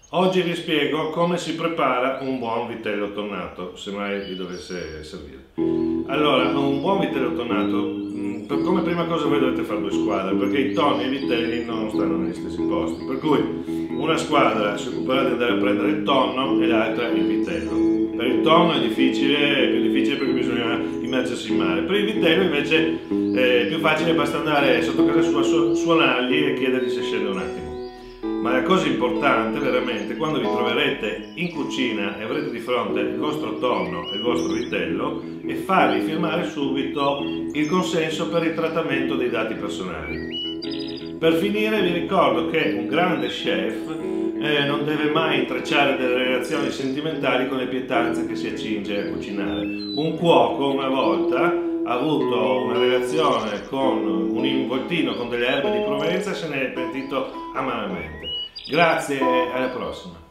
Oggi vi spiego come si prepara un buon vitello tonnato, se mai vi dovesse servire. Allora, un buon vitello tonnato, come prima cosa voi dovete fare due squadre, perché i tonni e i vitelli non stanno negli stessi posti. Per cui una squadra si occuperà di andare a prendere il tonno e l'altra il vitello. Per il tonno è più difficile perché bisogna immergersi in mare. Per il vitello invece è più facile, basta andare sotto casa sua, suonargli e chiedergli se scende un attimo. Ma la cosa importante veramente, quando vi troverete in cucina e avrete di fronte il vostro tonno e il vostro vitello, è farvi firmare subito il consenso per il trattamento dei dati personali. Per finire vi ricordo che un grande chef non deve mai intrecciare delle relazioni sentimentali con le pietanze che si accinge a cucinare. Un cuoco una volta ha avuto una relazione con un involtino con delle erbe di Provenza e se ne è pentito amaramente. Grazie e alla prossima.